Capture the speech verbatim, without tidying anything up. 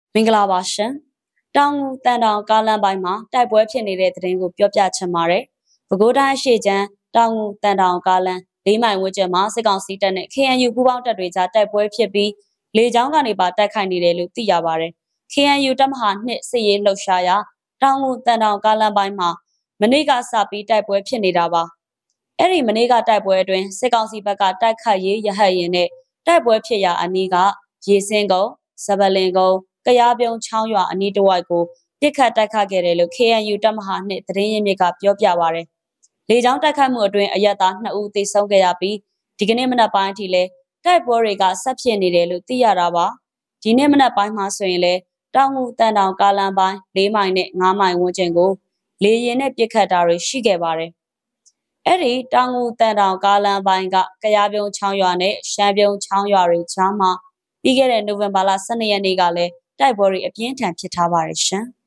မင်္ဂလာပါရှင်။တောင်ငူတန်တောင်ကားလမ်းပိုင်းမှာတိုက်ပွဲဖြစ်နေတဲ့သတင်းကိုပြောပြချင်ပါတယ်။ပဲခူးတိုင်းအရှေ့ချမ်းတောင်ငူတန်တောင်ကားလမ်းလေးမိုင်ဝန်းကျင်မှာစစ်ကောင်စီတပ်နဲ့ K N U ပူးပေါင်းတပ်တွေကြားတိုက်ပွဲဖြစ်ပြီးလေကြောင်းကနေပါတိုက်ခိုက်နေတယ်လို့သိရပါတယ်။ K N U တပ်မဟာနှစ်စစ်ရေးလှုပ်ရှားရာတောင်ငူတန်တောင်ကားလမ်းပိုင်းမှာမနေ့ကစပြီးတိုက်ပွဲဖြစ်နေတာပါ။အဲ့ဒီမနေ့ကတိုက်ပွဲအတွင်းစစ်ကောင်စီဘက်ကတိုက်ခတ်ရေးရဟတ်ရင်နဲ့တိုက်ပွဲဖြစ်ရာအနီးကရေစင်းကုန်း၊စပလင်ကုန်းကရားပြုံးချောင်းရွာအနီးတစ်ဝိုက်ကိုပစ်ခတ်တိုက်ခတ်ခဲ့တယ်လို့ K N U တပ်မဟာနှစ်သတင်းရင်းမြစ်ကပြောပြပါရယ်။လေကြောင်းတိုက်ခိုက်မှုအတွင်းအရက်သားနှစ်ဦးသေဆုံးခဲ့ရပြီးဒီကနေ့မနက်ပိုင်းအထိလဲတိုက်ပွဲတွေကဆက်ဖြစ်နေတယ်လို့သိရတာပါ။ဒီနေ့မနက်ပိုင်းမှာဆိုရင်လဲတောင်ငူတန်တောင်ကားလမ်းပိုင်းလေးမိုင်နဲ့ငါးမိုင်ဝန်းကျင်ကိုလေရင်နဲ့ပစ်ခတ်တာတွေရှိခဲ့ပါတယ်။အဲ့ဒီတောင်ငူတန်တောင်ကားလမ်းပိုင်းကကရားပြုံးချောင်းရွာနဲ့ရှမ်းပြုံးချောင်းရွာတွေကြားမှာပြီးခဲ့တဲ့နိုဝင်ဘာလဆယ်နှစ်ရက်နေ့ကလည်းတိုက်ပွဲတွေအပြင်းထန်ဖြစ်ထားပါတယ်ရှင်။